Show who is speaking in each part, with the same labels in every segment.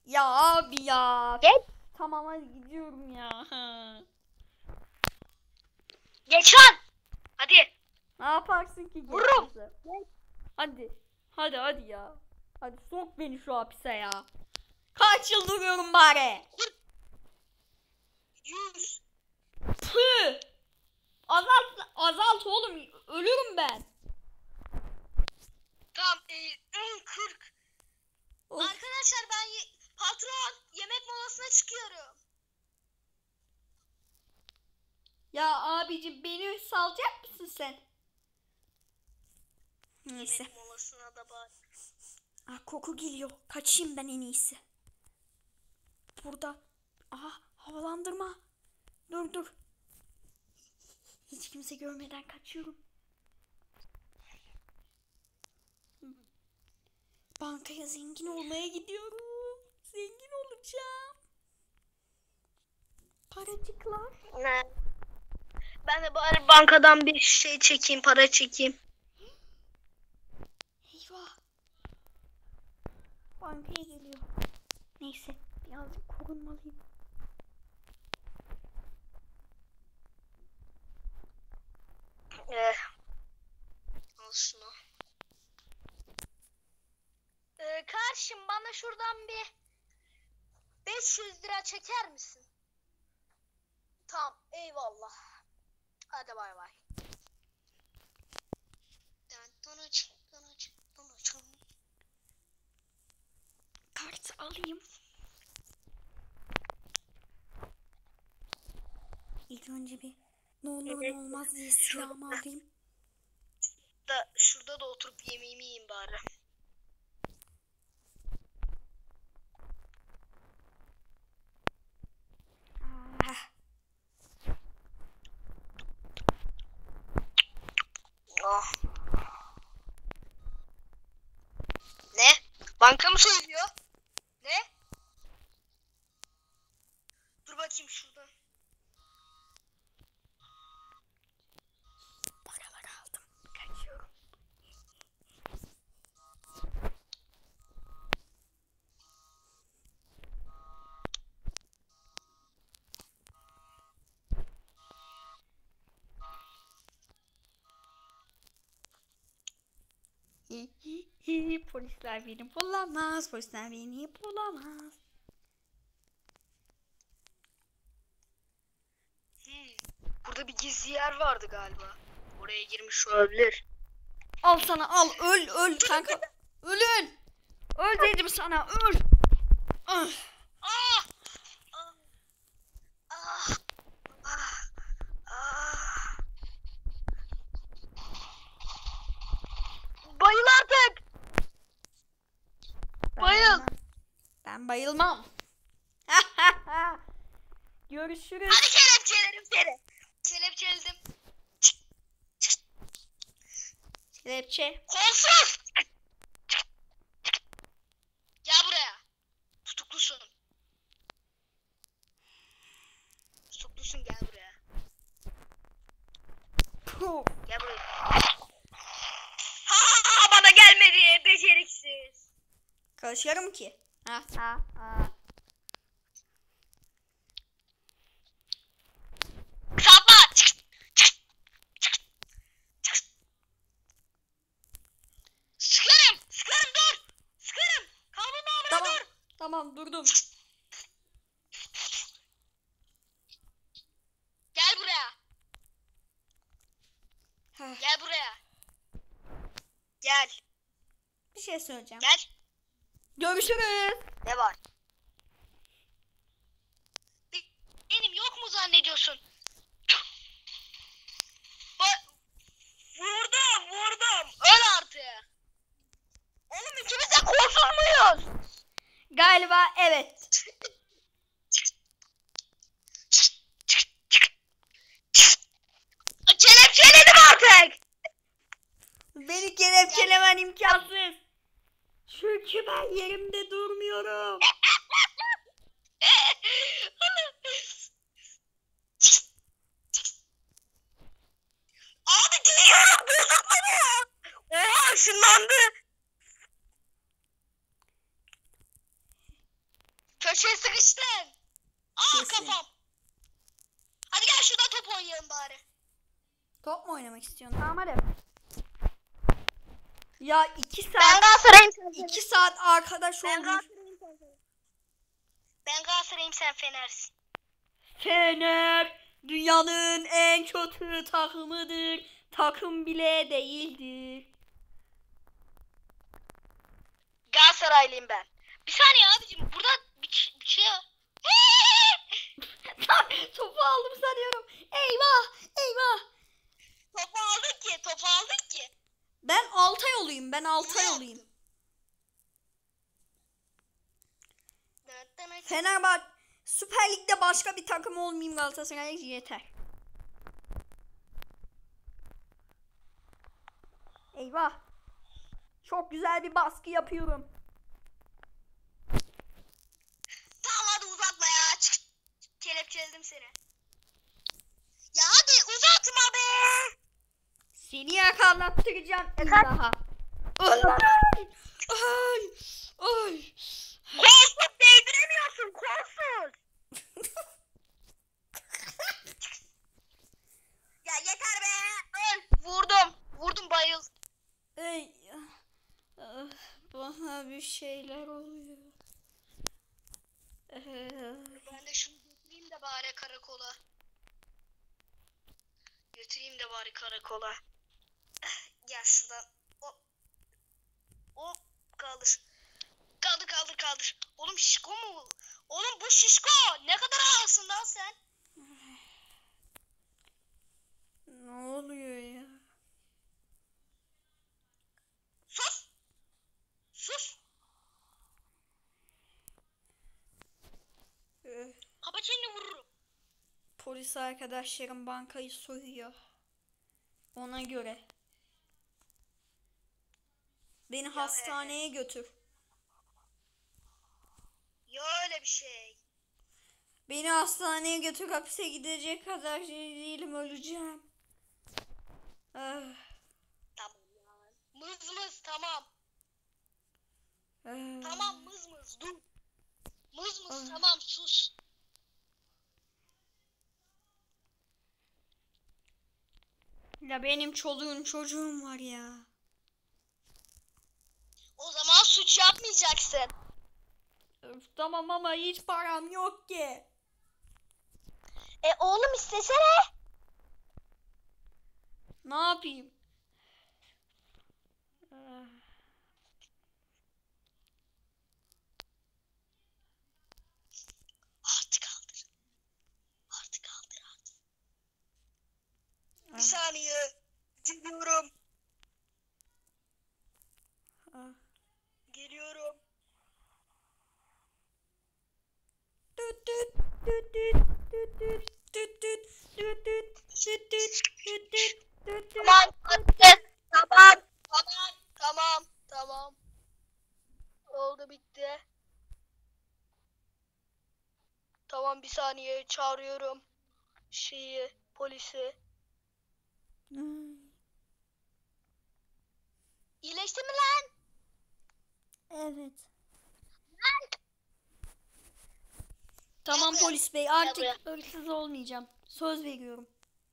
Speaker 1: Ya abi ya.
Speaker 2: Geç.
Speaker 1: Tamam hadi gidiyorum ya.
Speaker 2: Geç lan. Hadi.
Speaker 1: Ne yaparsın ki
Speaker 2: Vururum.
Speaker 1: gerekirse? Hadi. Hadi ya. Hadi sok beni şu hapise ya. Kaç yıl duruyorum bari?
Speaker 2: 100.
Speaker 1: Püh. Azalt oğlum. Ölürüm ben.
Speaker 2: Tamam. 40.
Speaker 1: Of.
Speaker 2: Arkadaşlar ben patron yemek molasına çıkıyorum.
Speaker 1: Ya abicim beni salacak mısın sen? Neyse.
Speaker 2: Yemek molasına da bak.
Speaker 1: Koku geliyor. Kaçayım ben en iyisi. Burada. Havalandırma. Dur. Hiç kimse görmeden kaçıyorum. Bankaya zengin olmaya gidiyorum. Zengin olacağım. Paracıklar.
Speaker 2: Ne? Ben de bari bankadan bir şey çekeyim, para çekeyim.
Speaker 1: Eyvah. Bankaya geliyor. Neyse birazcık korunmalıyım.
Speaker 2: Al şunu. Karşım bana şuradan bir 500 lira çeker misin? Tamam, eyvallah. Hadi bay bay.
Speaker 1: Kart alayım. İlk önce bir ne olur ne olmaz diye silahımı alayım.
Speaker 2: Şurada da oturup yemeğimi yiyeyim bari. Oh. Ne? Banka mı soyuluyor? Ne? Dur bakayım şuradan.
Speaker 1: Paraları aldım. Kaçıyorum. Polisler beni bulamaz. Polisler beni bulamaz.
Speaker 2: Burada bir gizli yer vardı galiba. Oraya girmiş olabilir.
Speaker 1: Al sana al. Öl kanka. Ölün. Öl dedim sana. Öl. Ah.
Speaker 2: Ah! Ah! Ah! Ah! Ah! Bayıl artık. Bayıl.
Speaker 1: Ben bayılmam. Görüşürüz.
Speaker 2: Hadi kelepçelerim seni. Kelepçeledim.
Speaker 1: Kelepçe.
Speaker 2: Kolsuz. Gel buraya. Tutuklusun. Tutuklusun, gel buraya.
Speaker 1: Puh.
Speaker 2: Gel buraya. Ha, bana gelmedi beceriksiz.
Speaker 1: Karışıyorum ki. Ha.
Speaker 2: Sapma. Sıkarım dur. Sıkarım. Kanun namına dur.
Speaker 1: Tamam durdum.
Speaker 2: Gel buraya.
Speaker 1: Heh,
Speaker 2: Gel buraya. Gel.
Speaker 1: bir şey söyleyeceğim.
Speaker 2: Gel.
Speaker 1: Görüşürüz.
Speaker 2: Ne var? Benim yok mu zannediyorsun? Vurdum. Öl artık. Oğlum ikimiz de kolsuz muyuz?
Speaker 1: Galiba evet.
Speaker 2: Kelepçeledim artık.
Speaker 1: Beni kelepçelemen imkansız. Çünkü ben yerimde durmuyorum.
Speaker 2: Abi geliyorum. Bozulmadı. Oha ışınlandı. Köşeye sıkıştın. Aa
Speaker 1: Kesin.
Speaker 2: kafam. Hadi gel şurada top oynayalım bari.
Speaker 1: Top mu oynamak istiyorsun? Tamam hadi. Ya 2
Speaker 2: Ben
Speaker 1: saat
Speaker 2: Galatasaray'ım sen
Speaker 1: 2 saat arkadaş
Speaker 2: Ben
Speaker 1: olduk.
Speaker 2: Galatasaray'ım sen Fener. Ben Galatasaray'ım sen Fener'sin.
Speaker 1: Fener dünyanın en kötü takımıdır. Takım bile değildir.
Speaker 2: Galatasaraylıyım ben. Bir saniye abicim burada bir şey var.
Speaker 1: Topu aldım sanıyorum. Eyvah eyvah.
Speaker 2: Topu aldık ki.
Speaker 1: Ben Altay olayım. Ben Altay olayım. Fenerbahçe Süper Lig'de başka bir takım olmayayım, Galatasaray yeter. Eyvah. Çok güzel bir baskı yapıyorum.
Speaker 2: Tamam hadi uzatma ya. Çık. Kelepçeledim seni. Ya hadi uzatma be.
Speaker 1: Seni yakalattıracağım daha. Ay. Ay. Ay.
Speaker 2: Kolsuz değdiremiyorsun kolsuz. Ya yeter be. Öl. Vurdum bayıl.
Speaker 1: Ey. Bana bir şeyler oluyor.
Speaker 2: Ben de şunu götüreyim de bari karakola. Gel şuradan. Hop kaldır. Kaldır. Oğlum şişko mu? Oğlum bu şişko. Ne kadar ağırsın lan sen?
Speaker 1: Ne oluyor ya?
Speaker 2: Sus. Kapa çeneni vururum.
Speaker 1: Polis arkadaşlarım bankayı soyuyor. Ona göre. Beni hastaneye götür.
Speaker 2: Ya öyle bir şey.
Speaker 1: Beni hastaneye götür, hapise gidecek kadar şey değilim, öleceğim. Ah,
Speaker 2: Tamam ya. Mız tamam.
Speaker 1: ah.
Speaker 2: Tamam mız dur. Mız
Speaker 1: Ah.
Speaker 2: tamam sus.
Speaker 1: Ya benim çoluğum çocuğum var ya.
Speaker 2: O zaman suç yapmayacaksın.
Speaker 1: Öf, tamam ama hiç param yok ki.
Speaker 2: Oğlum istesene.
Speaker 1: Ne yapayım? Ah.
Speaker 2: Artık kaldır. Bir
Speaker 1: Ah.
Speaker 2: saniye. Geliyorum.
Speaker 1: Ah.
Speaker 2: Geliyorum.
Speaker 1: Tüt tüt tüt tüt tüt tüt tüt tüt tüt tüt tüt tüt tüt tüt tüt tüt.
Speaker 2: Tamam. Oldu bitti. Tamam bir saniye çağırıyorum. Polisi. İyileşti mi lan?
Speaker 1: Evet. Tamam
Speaker 2: Gel
Speaker 1: polis bey,
Speaker 2: buraya.
Speaker 1: artık hırsız olmayacağım. Söz veriyorum.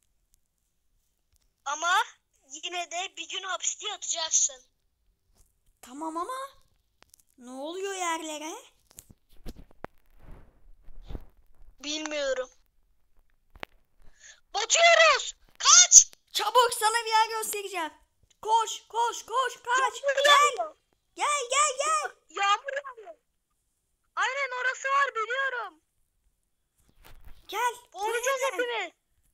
Speaker 2: Ama yine de bir gün hapiste yatacaksın.
Speaker 1: Tamam ama ne oluyor yerlere?
Speaker 2: Bilmiyorum. Batıyoruz. Kaç.
Speaker 1: Çabuk, sana bir yer göstereceğim. Koş kaç. Gel.
Speaker 2: Yağmur yağıyor. Aynen orası var biliyorum.
Speaker 1: Gel.
Speaker 2: Boğulacağız
Speaker 1: Gel.
Speaker 2: hepimiz.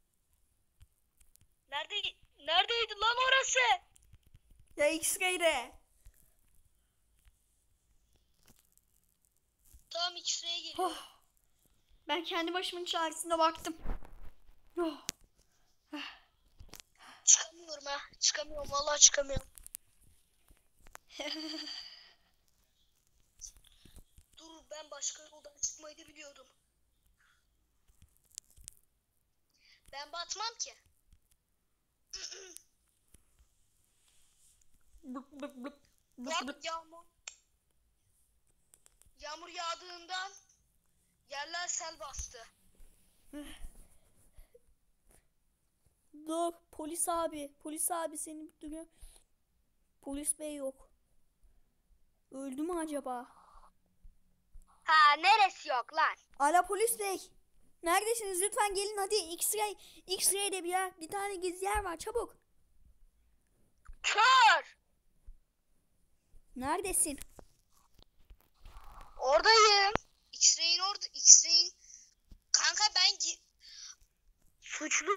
Speaker 2: Neredeydi lan orası?
Speaker 1: Ya X-ray'de.
Speaker 2: Tamam X-ray'e geliyor.
Speaker 1: Oh. Ben kendi başımın çaresine baktım. Oh.
Speaker 2: Çıkamıyorum ha. Çıkamıyorum. Vallahi çıkamıyorum. Dur ben başka yoldan çıkmayı da biliyordum. Ben batmam ki. Bak yağmur. Yağmur yağdığından Yerler sel bastı.
Speaker 1: Dur polis abi. Polis abi seni duruyor. Polis bey yok. Öldü mü acaba?
Speaker 2: Ha neresi yok lan?
Speaker 1: Ala polis bey. Neredesiniz? Lütfen gelin hadi. X-ray'de bir tane gizli yer var. Çabuk.
Speaker 2: Kör.
Speaker 1: Neredesin?
Speaker 2: Oradayım. X-Ray'in orada. X-Ray'in. Kanka ben suçlu.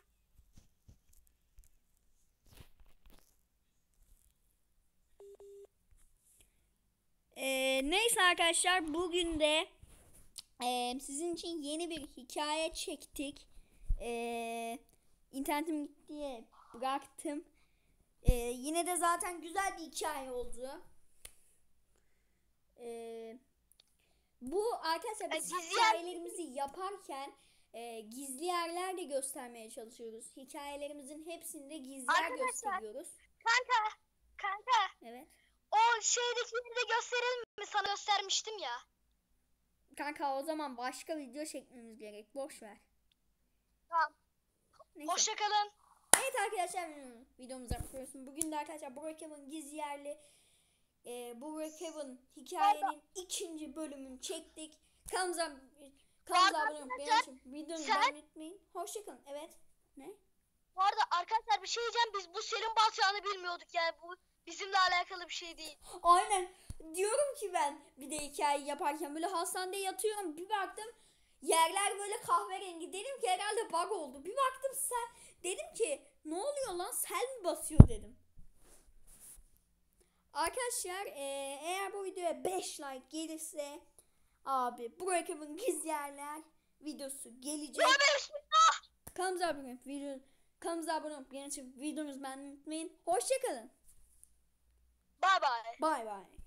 Speaker 1: Neyse arkadaşlar bugün de sizin için yeni bir hikaye çektik. İnternetim gitti diye bıraktım. Yine de zaten güzel bir hikaye oldu. Bu arkadaşlar biz hikayelerimizi yaparken gizli yerler de göstermeye çalışıyoruz. Hikayelerimizin hepsinde gizli yer gösteriyoruz.
Speaker 2: Kanka.
Speaker 1: Evet.
Speaker 2: O şeydekileri de gösterelim mi? Sana göstermiştim ya.
Speaker 1: Kanka o zaman başka video çekmemiz gerek. Boş ver.
Speaker 2: Tamam.
Speaker 1: Neyse.
Speaker 2: Hoşçakalın.
Speaker 1: Evet arkadaşlar videomuza bakıyorsun. Bugün de arkadaşlar Brookhaven gizli yerli Brookhaven hikayenin ikinci bölümünü çektik. Kanalımıza abone olmayı unutmayın. Videomu beğenmeyi unutmayın. Hoşçakalın. Evet. Ne?
Speaker 2: Bu arada arkadaşlar bir şey diyeceğim. Biz bu selin batacağını bilmiyorduk. Yani bu bizimle alakalı bir şey değil.
Speaker 1: Aynen. Diyorum ki ben bir de hikaye yaparken böyle hastanede yatıyorum. Bir baktım yerler böyle kahverengi. Dedim ki herhalde bug oldu. Bir baktım dedim ki ne oluyor lan, sel mi basıyor dedim. Arkadaşlar eğer bu videoya 5 like gelirse abi Brookhaven gizli yerler videosu gelecek. Kanalımıza abone olup videomuzu beğenmeyi unutmayın. Hoşçakalın.
Speaker 2: Bye bye.
Speaker 1: Bye bye.